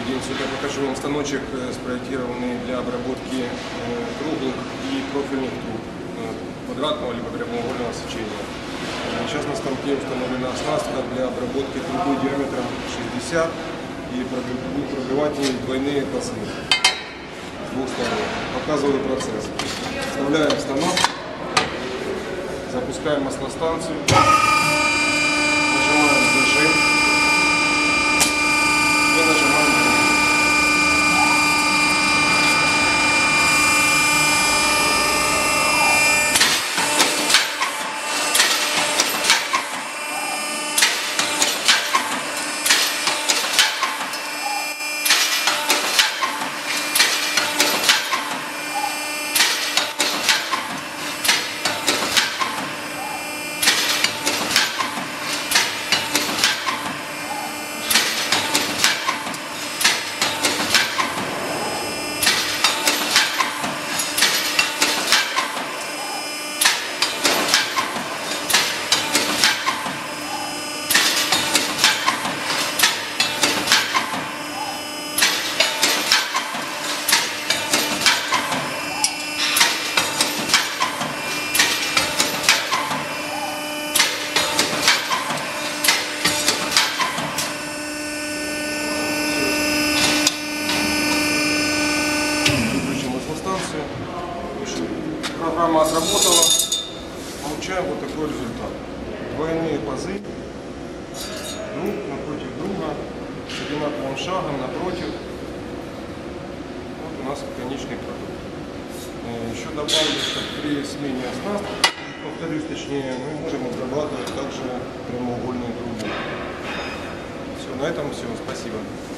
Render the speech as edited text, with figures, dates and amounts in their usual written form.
день. Сегодня покажу вам станочек, спроектированный для обработки круглых и профильных труб квадратного либо прямоугольного сечения. Сейчас на станке установлена оснастка для обработки трубы диаметром 60 и будет пробивать двойные пазы с двух сторон. Показываю процесс. Вставляем станок, запускаем маслостанцию, нажимаем зажим и нажимаем кнопку. Программа отработала, получаем вот такой результат. Двойные пазы друг напротив друга с одинаковым шагом напротив. Вот у нас конечный продукт. Еще добавлю, что при смене оснастки, повторюсь, точнее, мы можем обрабатывать также прямоугольную трубу. Все, на этом все. Спасибо.